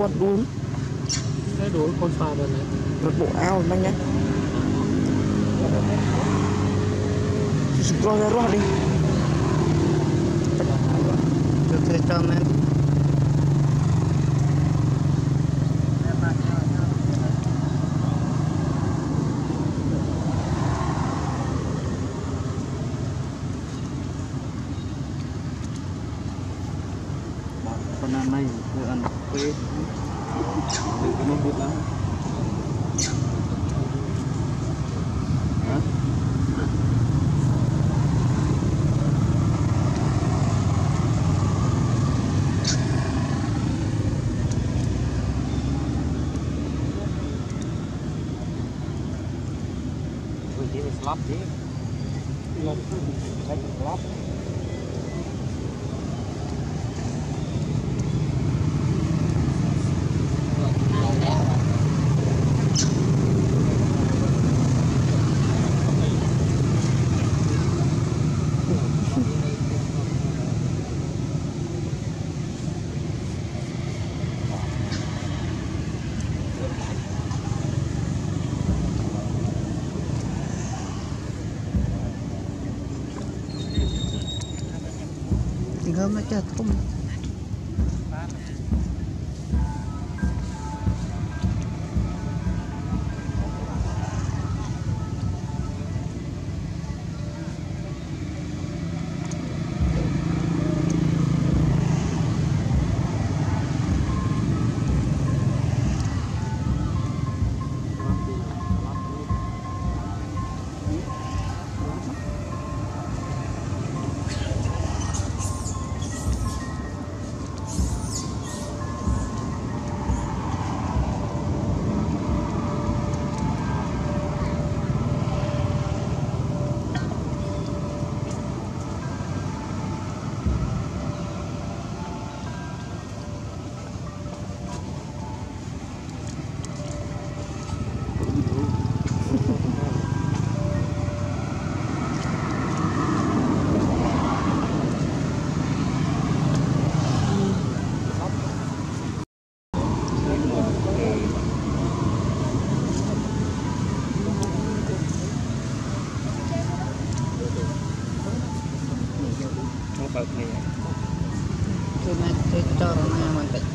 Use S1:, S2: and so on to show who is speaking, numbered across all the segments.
S1: đuôi
S2: cái đuôi con phà bên này
S1: rất bộ ao mang nhá scroll ra đi
S2: cho cho men con ăn này cứ ăn quê đừng có nôn bút lắm lắp chứ lắp lắp
S1: gom nó chết không tôi cho nó mà tịnh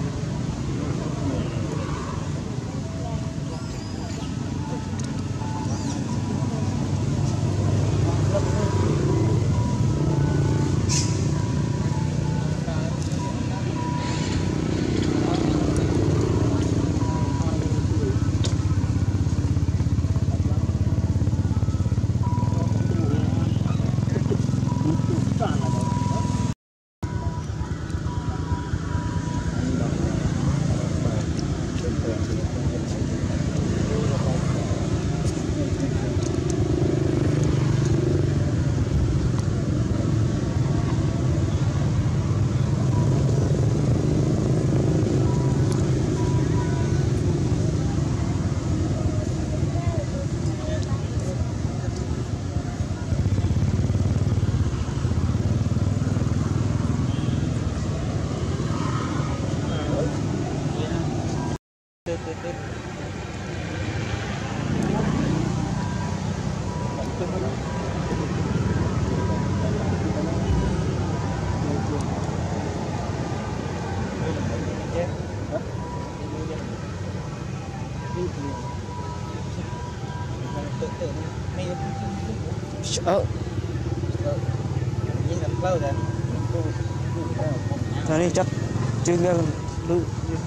S1: này chắc chưa nghe lư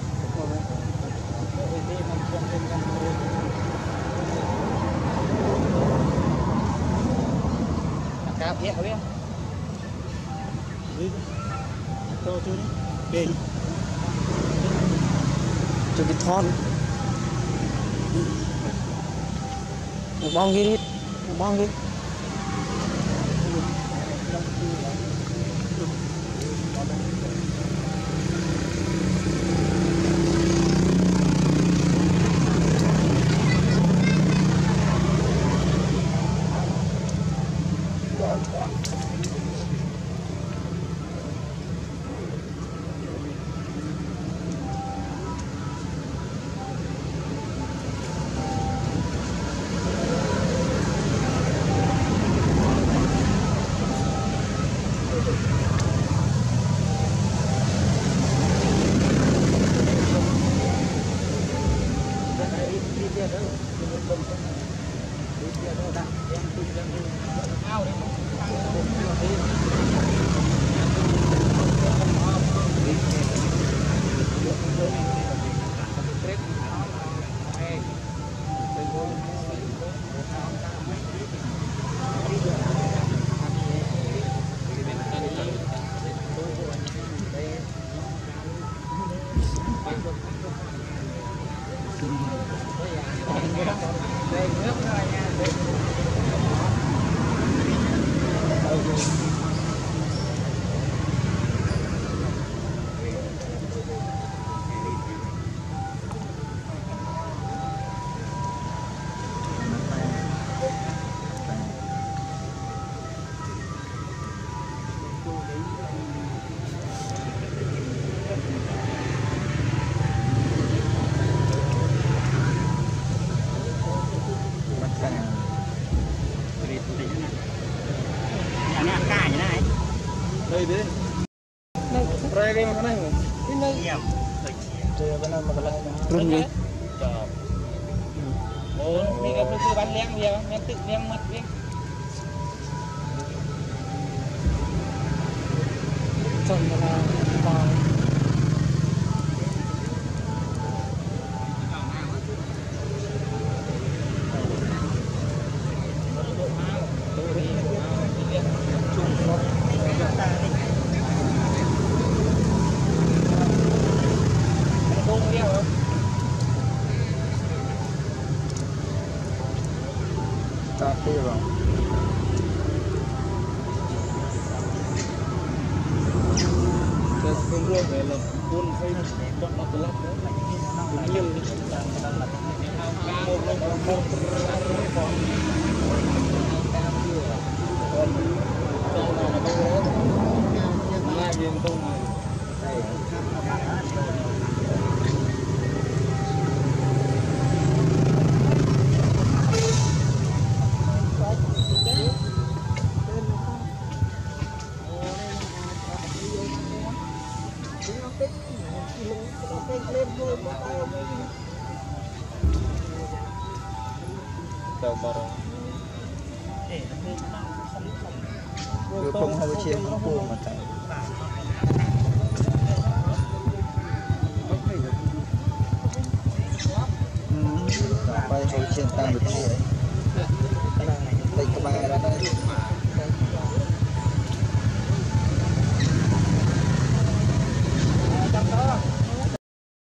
S2: cao nhẹ biết to chưa đấy
S1: cho cái thon một bong kia đi một bong đi
S2: đây đi đây cái mà này
S1: rừng gì
S3: มีกับคือบ้านเลี้ยงเดียวเลี้ยงตึกเลี้ยงมัดเลี้ยง
S1: จนเวลาตาย
S2: ta kia rồi cái ruộng này là buôn xây chọn nó từ lắm liêm đi
S4: Đưa không hầu chiên không buồn mà chạy quay hầu chiên tăng được gì đấy đây các bạn ra đây